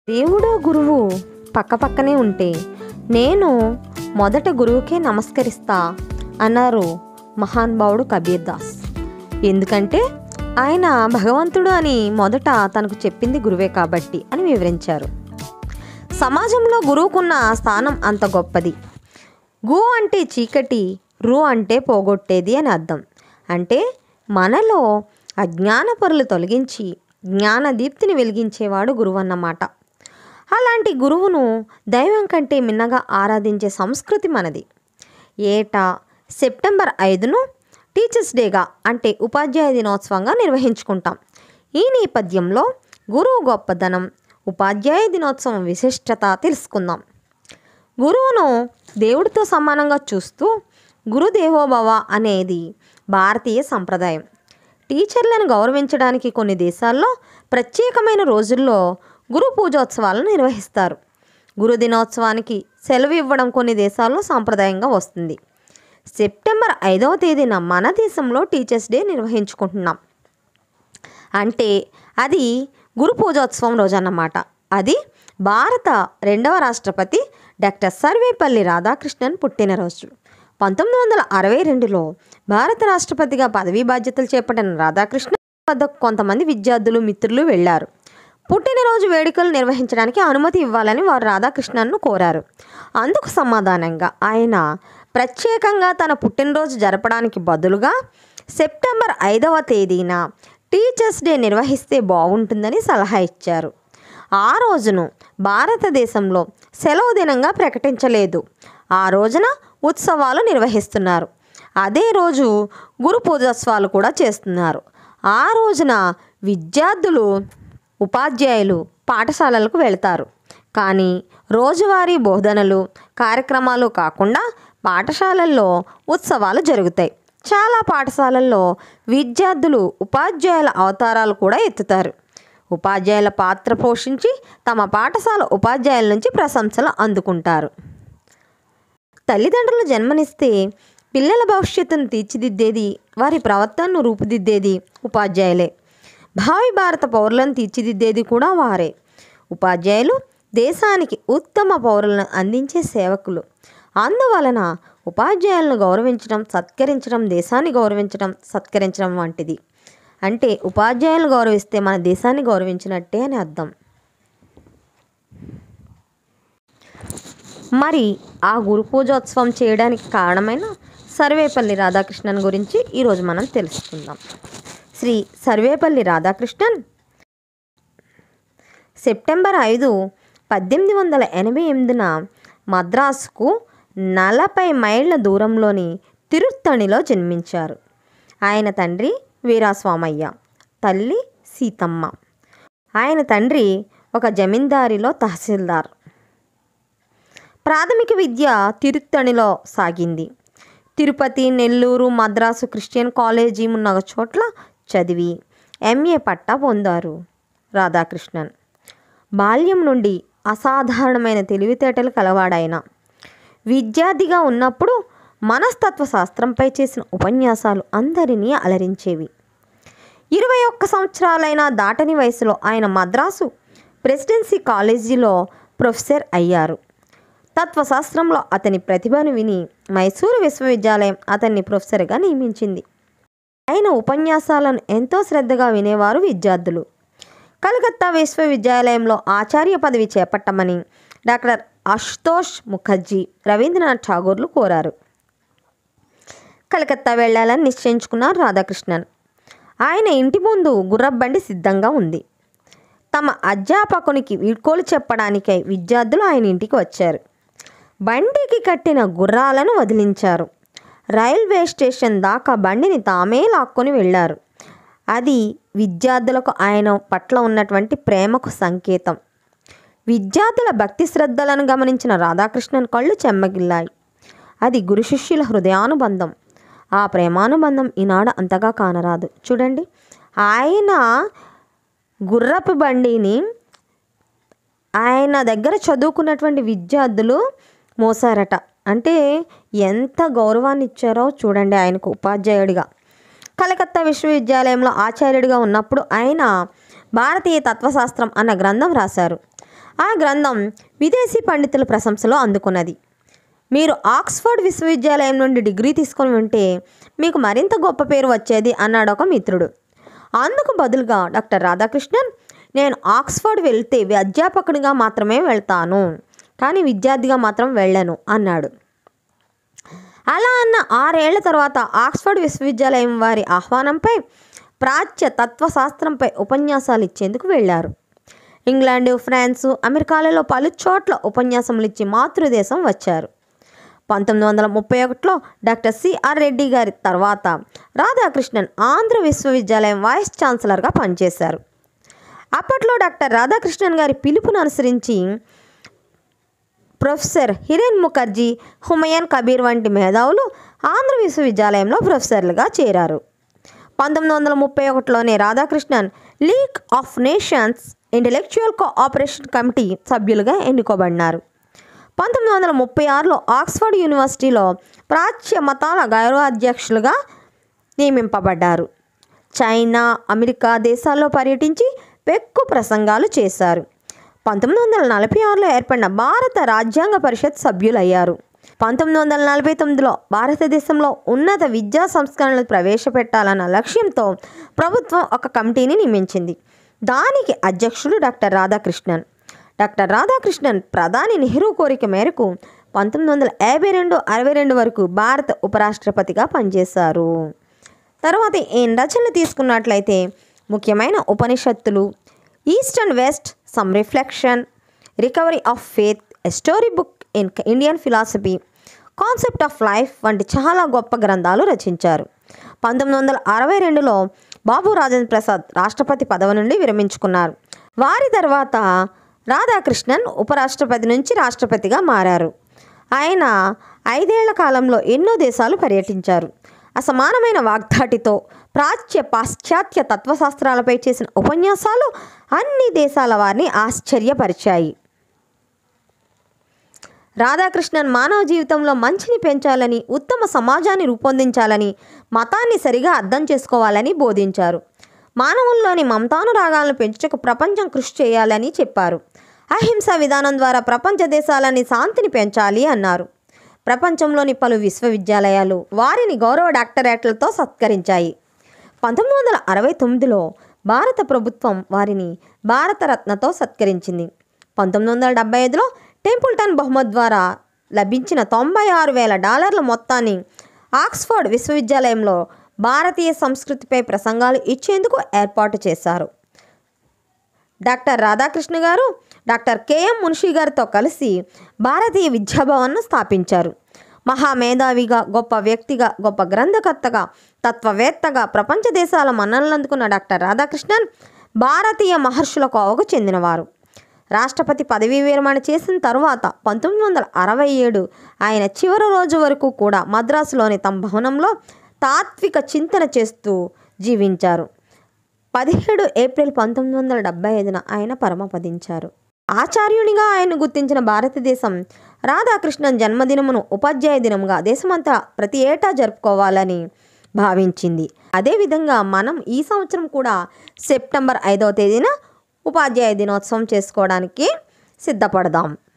దేవుడు గురువు పక్కపక్కనే ఉంటే నేను మొదట గురువుకే నమస్కరిస్తా అన్నారు మహానుభావుడు కబీర్ దాస్. ఎందుకంటే ఆయన భగవంతుడు అని మొదట తనకు చెప్పింది గురువే కాబట్టి అని వివరించారు. సమాజంలో గురువుకున్న స్థానం అంత గొప్పది. గు అంటే చీకటి, రు అంటే పోగొట్టేది అని అర్థం. అంటే మనలో అజ్ఞాన పొరలు తొలగించి జ్ఞానదీప్తిని వెలిగించేవాడు గురువు అన్నమాట. అలాంటి గురువును దైవం కంటే మిన్నగా ఆరాధించే సంస్కృతి మనది. ఏటా సెప్టెంబర్ 5ను టీచర్స్ డేగా అంటే ఉపాధ్యాయ దినోత్సవంగా నిర్వహించుకుంటాం. ఈ నేపథ్యంలో గురువు గొప్పదనం, ఉపాధ్యాయ దినోత్సవం విశిష్టత తెలుసుకుందాం. గురువును దేవుడితో సమానంగా చూస్తూ గురుదేవోభవ అనేది భారతీయ సంప్రదాయం. టీచర్లను గౌరవించడానికి కొన్ని దేశాల్లో ప్రత్యేకమైన రోజుల్లో గురు పూజోత్సవాలను నిర్వహిస్తారు. గురు దినోత్సవానికి సెలవు ఇవ్వడం కొన్ని దేశాల్లో సాంప్రదాయంగా వస్తుంది. సెప్టెంబర్ 5వ తేదీన మన దేశంలో టీచర్స్ డే నిర్వహించుకుంటున్నాం. అంటే అది గురు పూజోత్సవం రోజు అన్నమాట. అది భారత 2వ రాష్ట్రపతి డాక్టర్ సర్వేపల్లి రాధాకృష్ణన్ పుట్టినరోజు. 1962లో భారత రాష్ట్రపతిగా పదవీ బాధ్యతలు చేపట్టిన రాధాకృష్ణన్ వద్దకు కొంతమంది విద్యార్థులు, మిత్రులు వెళ్ళారు. పుట్టినరోజు వేడుకలు నిర్వహించడానికి అనుమతి ఇవ్వాలని వారు రాధాకృష్ణన్ను కోరారు. అందుకు సమాధానంగా ఆయన ప్రత్యేకంగా తన పుట్టినరోజు జరపడానికి బదులుగా సెప్టెంబర్ 5వ తేదీన టీచర్స్ డే నిర్వహిస్తే బాగుంటుందని సలహా ఇచ్చారు. ఆ రోజును భారతదేశంలో సెలవు దినంగా ప్రకటించలేదు. ఆ రోజున ఉత్సవాలు నిర్వహిస్తున్నారు. అదే రోజు గురు పూజోత్సవాలు కూడా చేస్తున్నారు. ఆ రోజున విద్యార్థులు, ఉపాధ్యాయులు పాఠశాలలకు వెళ్తారు. కానీ రోజువారీ బోధనలు, కార్యక్రమాలు కాకుండా పాఠశాలల్లో ఉత్సవాలు జరుగుతాయి. చాలా పాఠశాలల్లో విద్యార్థులు ఉపాధ్యాయుల అవతారాలు కూడా ఎత్తుతారు. ఉపాధ్యాయుల పాత్ర పోషించి తమ పాఠశాల ఉపాధ్యాయుల నుంచి ప్రశంసలు అందుకుంటారు. తల్లిదండ్రులు జన్మనిస్తే పిల్లల భవిష్యత్తును తీర్చిదిద్దేది, వారి ప్రవర్తనను రూపుదిద్దేది ఉపాధ్యాయులే. భావి భారత పౌరులను తీర్చిదిద్దేది కూడా వారే. ఉపాధ్యాయులు దేశానికి ఉత్తమ పౌరులను అందించే సేవకులు. అందువలన ఉపాధ్యాయులను గౌరవించడం, సత్కరించడం దేశాన్ని గౌరవించడం, సత్కరించడం వంటిది. అంటే ఉపాధ్యాయులను గౌరవిస్తే మన దేశాన్ని గౌరవించినట్టే అని అర్థం. మరి ఆ గురు పూజోత్సవం చేయడానికి కారణమైన సర్వేపల్లి రాధాకృష్ణన్ గురించి ఈరోజు మనం తెలుసుకుందాం. శ్రీ సర్వేపల్లి రాధాకృష్ణన్ సెప్టెంబర్ 5, 1888న మద్రాసుకు 40 మైళ్ళ దూరంలోని తిరుత్తణిలో జన్మించారు. ఆయన తండ్రి వీరాస్వామయ్య, తల్లి సీతమ్మ. ఆయన తండ్రి ఒక జమీందారిలో తహసీల్దార్. ప్రాథమిక విద్య తిరుత్తణిలో సాగింది. తిరుపతి, నెల్లూరు, మద్రాసు క్రిస్టియన్ కాలేజీ ఉన్న చోట్ల చదివి MA పట్టా పొందారు రాధాకృష్ణన్. బాల్యం నుండి అసాధారణమైన తెలివితేటలు కలవాడాయన. విద్యార్థిగా ఉన్నప్పుడు మనస్తత్వ శాస్త్రంపై చేసిన ఉపన్యాసాలు అందరినీ అలరించేవి. 21 సంవత్సరాలైన దాటని వయసులో ఆయన మద్రాసు ప్రెసిడెన్సీ కాలేజీలో ప్రొఫెసర్ అయ్యారు. తత్వశాస్త్రంలో అతని ప్రతిభను విని మైసూరు విశ్వవిద్యాలయం అతన్ని ప్రొఫెసర్గా నియమించింది. ఆయన ఉపన్యాసాలను ఎంతో శ్రద్ధగా వినేవారు విద్యార్థులు. కలకత్తా విశ్వవిద్యాలయంలో ఆచార్య పదవి చేపట్టమని డాక్టర్ అశుతోష్ ముఖర్జీ, రవీంద్రనాథ్ ఠాగూర్లు కోరారు. కలకత్తా వెళ్లాలని నిశ్చయించుకున్నారు రాధాకృష్ణన్. ఆయన ఇంటి ముందు గుర్రబండి సిద్ధంగా ఉంది. తమ అధ్యాపకునికి వీడ్కోలు చెప్పడానికై విద్యార్థులు ఆయన ఇంటికి వచ్చారు. బండికి కట్టిన గుర్రాలను వదిలించారు. రైల్వే స్టేషన్ దాకా బండిని తామే లాక్కొని వెళ్ళారు. అది విద్యార్థులకు ఆయన పట్ల ఉన్నటువంటి ప్రేమకు సంకేతం. విద్యార్థుల భక్తి శ్రద్ధలను గమనించిన రాధాకృష్ణన్ కళ్ళు చెమ్మగిల్లాయి. అది గురు శిష్యుల హృదయానుబంధం. ఆ ప్రేమానుబంధం ఈనాడు అంతగా కానరాదు. చూడండి, ఆయన గుర్రపు బండిని ఆయన దగ్గర చదువుకున్నటువంటి విద్యార్థులు మోసారట. అంటే ఎంత గౌరవాన్ని ఇచ్చారో చూడండి ఆయనకు ఉపాధ్యాయుడిగా. కలకత్తా విశ్వవిద్యాలయంలో ఆచార్యుడిగా ఉన్నప్పుడు ఆయన భారతీయ తత్వశాస్త్రం అన్న గ్రంథం రాశారు. ఆ గ్రంథం విదేశీ పండితుల ప్రశంసలు అందుకున్నది. మీరు ఆక్స్ఫర్డ్ విశ్వవిద్యాలయం నుండి డిగ్రీ తీసుకొని ఉంటే మీకు మరింత గొప్ప పేరు వచ్చేది అన్నాడు ఒక మిత్రుడు. అందుకు బదులుగా డాక్టర్ రాధాకృష్ణన్, నేను ఆక్స్ఫర్డ్ వెళ్తే అధ్యాపకుడిగా మాత్రమే వెళ్తాను, కానీ విద్యార్థిగా మాత్రం వెళ్ళను అన్నాడు. అలా అన్న 6 ఏళ్ల తర్వాత ఆక్స్ఫర్డ్ విశ్వవిద్యాలయం వారి ఆహ్వానంపై ప్రాచ్య తత్వశాస్త్రంపై ఉపన్యాసాలు ఇచ్చేందుకు వెళ్ళారు. ఇంగ్లాండు, ఫ్రాన్సు, అమెరికాలలో పలు చోట్ల ఉపన్యాసములు ఇచ్చి మాతృదేశం వచ్చారు. 1931లో డాక్టర్ సిఆర్ రెడ్డి గారి తర్వాత రాధాకృష్ణన్ ఆంధ్ర విశ్వవిద్యాలయం వైస్ ఛాన్సలర్గా పనిచేశారు. అప్పట్లో డాక్టర్ రాధాకృష్ణన్ గారి పిలుపును అనుసరించి ప్రొఫెసర్ హిరేన్ ముఖర్జీ, హుమయూన్ కబీర్ వంటి మేధావులు ఆంధ్ర విశ్వవిద్యాలయంలో ప్రొఫెసర్లుగా చేరారు. 1931లోనే Radhakrishnan League of Nations intellectual cooperation committee సభ్యులుగా ఎన్నుకోబడినారు. 1936లో ఆక్స్ఫర్డ్ యూనివర్సిటీలో ప్రాచ్య మతాల గౌరవాధ్యక్షులుగా నియమింపబడ్డారు. చైనా, అమెరికా దేశాల్లో పర్యటించి పెక్కు ప్రసంగాలు చేశారు. 1946లో ఏర్పడిన భారత రాజ్యాంగ పరిషత్ సభ్యులయ్యారు. 1949లో భారతదేశంలో ఉన్నత విద్యా సంస్కరణలు ప్రవేశపెట్టాలన్న లక్ష్యంతో ప్రభుత్వం ఒక కమిటీని నియమించింది. దానికి అధ్యక్షుడు డాక్టర్ రాధాకృష్ణన్. డాక్టర్ రాధాకృష్ణన్ ప్రధాని నెహ్రూ కోరిక మేరకు 1952-62 వరకు భారత ఉపరాష్ట్రపతిగా పనిచేశారు. తర్వాత ఈయన రచనలు తీసుకున్నట్లయితే ముఖ్యమైన ఉపనిషత్తులు, east and west, some reflection, recovery of faith, a story book in Indian philosophy, concept of life వంటి చాలా గొప్ప గ్రంథాలు రచించారు. 1962లో బాబు రాజేంద్ర ప్రసాద్ రాష్ట్రపతి పదవి నుండి విరమించుకున్నారు. వారి తర్వాత రాధాకృష్ణన్ ఉపరాష్ట్రపతి నుంచి రాష్ట్రపతిగా మారారు. ఆయన 5 ఏళ్ల కాలంలో ఎన్నో దేశాలు పర్యటించారు. అసమానమైన వాగ్దాటితో ప్రాచ్య పాశ్చాత్య తత్వశాస్త్రాలపై చేసిన ఉపన్యాసాలు అన్ని దేశాల వారిని ఆశ్చర్యపరిచాయి. రాధాకృష్ణన్ మానవ జీవితంలో మంచిని పెంచాలని, ఉత్తమ సమాజాన్ని రూపొందించాలని, మతాన్ని సరిగా అర్థం చేసుకోవాలని బోధించారు. మానవుల్లోని మమతానురాగాలను పెంచుటకు ప్రపంచం కృషి చేయాలని చెప్పారు. అహింసా విధానం ద్వారా ప్రపంచ దేశాలని శాంతిని పెంచాలి అన్నారు. ప్రపంచంలోని పలు విశ్వవిద్యాలయాలు వారిని గౌరవ డాక్టరేట్లతో సత్కరించాయి. 1969లో భారత ప్రభుత్వం వారిని భారతరత్నతో సత్కరించింది. 1975లో టెంపుల్టన్ బహుమతి ద్వారా లభించిన $96,000 మొత్తాన్ని ఆక్స్ఫర్డ్ విశ్వవిద్యాలయంలో భారతీయ సంస్కృతిపై ప్రసంగాలు ఇచ్చేందుకు ఏర్పాటు చేశారు. డాక్టర్ రాధాకృష్ణ గారు డాక్టర్ కెఎం మున్షి గారితో కలిసి భారతీయ విద్యాభవన్ను స్థాపించారు. మహామేధావిగా, గొప్ప వ్యక్తిగా, గొప్ప గ్రంథకర్తగా, తత్వవేత్తగా ప్రపంచ దేశాల మన్ననలు అందుకున్న డాక్టర్ రాధాకృష్ణన్ భారతీయ మహర్షుల కోవకు చెందినవారు. రాష్ట్రపతి పదవీ విరమణ చేసిన తరువాత 1967 ఆయన చివరి రోజు వరకు కూడా మద్రాసులోని తమ భవనంలో తాత్విక చింతన చేస్తూ జీవించారు. 17 ఏప్రిల్ 1975న ఆయన పరమపదించారు. ఆచార్యునిగా ఆయన గుర్తించిన భారతదేశం రాధాకృష్ణన్ జన్మదినమును ఉపాధ్యాయ దినంగా దేశమంతా ప్రతి ఏటా జరుపుకోవాలని భావించింది. అదేవిధంగా మనం ఈ సంవత్సరం కూడా సెప్టెంబర్ 5వ తేదీన ఉపాధ్యాయ దినోత్సవం చేసుకోవడానికి సిద్ధపడదాం.